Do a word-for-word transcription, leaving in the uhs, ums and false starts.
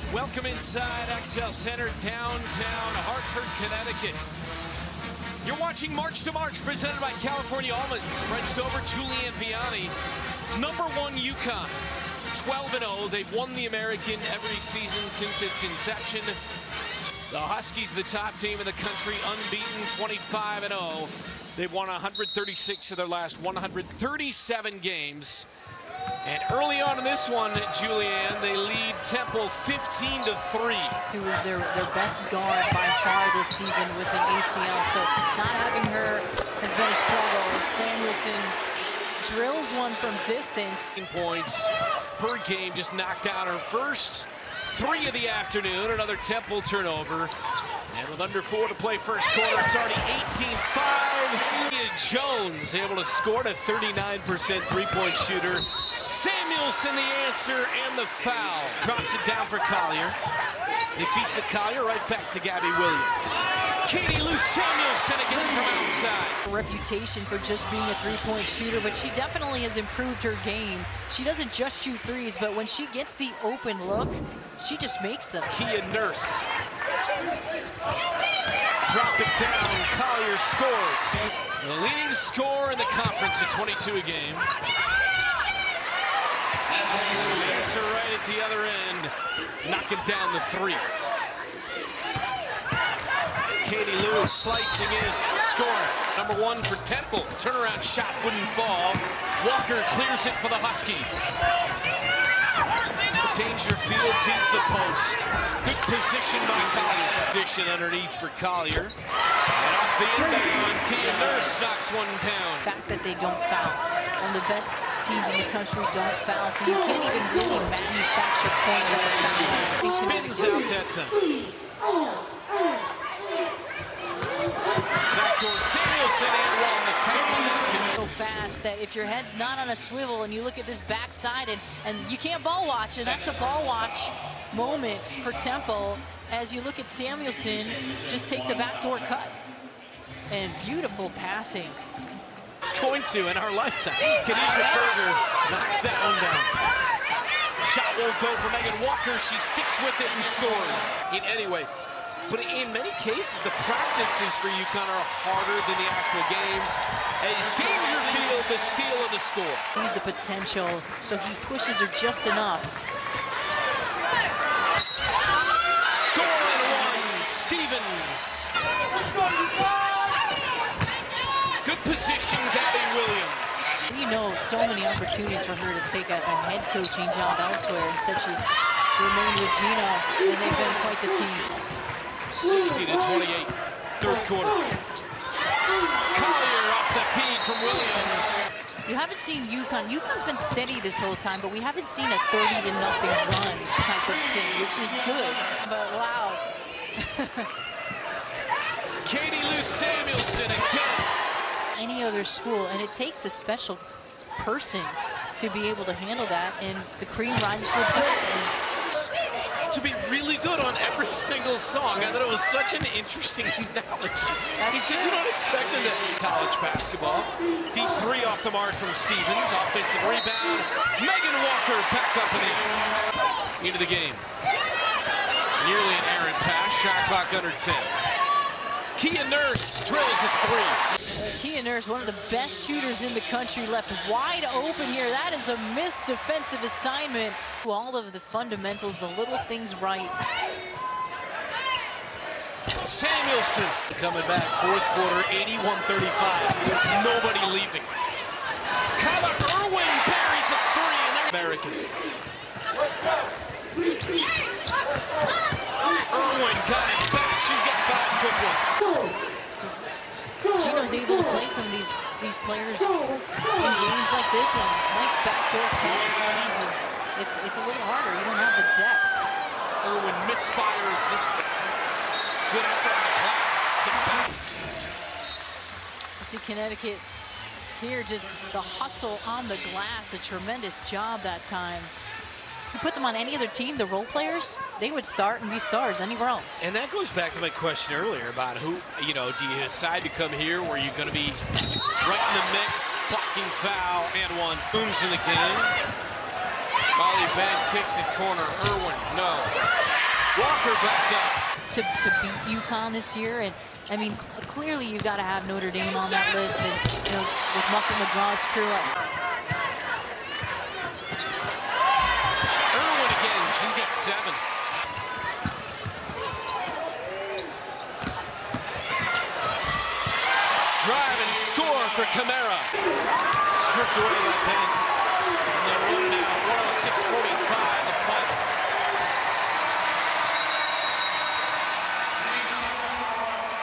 Welcome inside Xcel Center, downtown Hartford, Connecticut. You're watching March to March, presented by California Almonds. Brent Stover, Julian Vianney. Number one UConn, twelve and oh. They've won the American every season since its inception. The Huskies, the top team in the country, unbeaten, twenty-five and oh. They've won one hundred thirty-six of their last one hundred thirty-seven games. And early on in this one, Julianne, they lead Temple fifteen to three. Who was their, their best guard by far this season with an A C L. So not having her has been a struggle as Samuelson drills one from distance. Points per game, just knocked out her first three of the afternoon. Another Temple turnover. And with under four to play first quarter, it's already eighteen five. Jones able to score, a thirty-nine percent three-point shooter. Samuelson the answer and the foul. Drops it down for Collier. Nafisa Collier right back to Gabby Williams. Katie Lou Samuelson again from outside. A reputation for just being a three-point shooter, but she definitely has improved her game. She doesn't just shoot threes, but when she gets the open look, she just makes them. Kia Nurse. Drop it down, Collier scores. The leading scorer in the conference at twenty-two a game. Answer right at the other end, knocking down the three. Katie Lou slicing in, scoring. Number one for Temple. Turnaround shot wouldn't fall. Walker clears it for the Huskies. Dangerfield feeds the post. Good position by Collier. Addition underneath for Collier. And off the inbound, Kia Nurse knocks one down. The fact that they don't foul. One of the best teams in the country don't foul, so you can't even really manufacture points out of foul. Spins out that time. Backdoor Samuelson and one the foul. So fast that if your head's not on a swivel and you look at this backside and, and you can't ball watch, and that's a ball watch moment for Temple as you look at Samuelson just take the backdoor cut. And beautiful passing. It's going to in our lifetime. Khadijah Berger knocks that one down. Shot won't go for Megan Walker. She sticks with it and scores. In any way. But in many cases, the practices for UConn are harder than the actual games. As Dangerfield, the steal of the score. Sees the potential, so he pushes her just enough. Scoring one, Stevens. Good position, Gabby Williams. You know, so many opportunities for her to take a, a head coaching job elsewhere. Instead, she's remained with Gino, and they've been quite the team. sixty to twenty-eight, third quarter. Collier off the feed from Williams. You haven't seen UConn. UConn's been steady this whole time, but we haven't seen a thirty to nothing run type of thing, which is good. But wow. Katie Lou Samuelson again. Any other school, and it takes a special person to be able to handle that, and the cream rises to the top. To be really good on every single song. I thought it was such an interesting analogy. He said you don't expect him to college basketball. Deep three off the mark from Stevens. Offensive rebound. Megan Walker back up and in. Into the game. Nearly an errant pass. Shot clock under ten. Kia Nurse drills a three. Kia Nurse, one of the best shooters in the country, left wide open here. That is a missed defensive assignment. All of the fundamentals, the little things right. Samuelson coming back, fourth quarter, eighty-one thirty-five. Nobody leaving. Kyla Irwin buries a three, and they're American. Irwin got it back. She's got five quick ones. Gino's able to play some of these these players in games like this. Is nice backdoor plays. It's it's a little harder. You don't have the depth. Irwin misfires this time. Good effort on the glass. Let's see Connecticut here, just the hustle on the glass. A tremendous job that time. If you put them on any other team, the role players, they would start and be stars anywhere else. And that goes back to my question earlier about who, you know, do you decide to come here where you're going to be right in the mix, blocking foul, and one. Booms in the game. Molly Bank kicks it corner. Irwin, no. Walker back up. To, to beat UConn this year, and I mean, cl clearly you've got to have Notre Dame on that list, and you know, with Muffin McGraw's crew. Irwin again, she's got seven. Drive and score for Camara. Stripped away by Penn. And they're one now, one oh six forty-five, the final.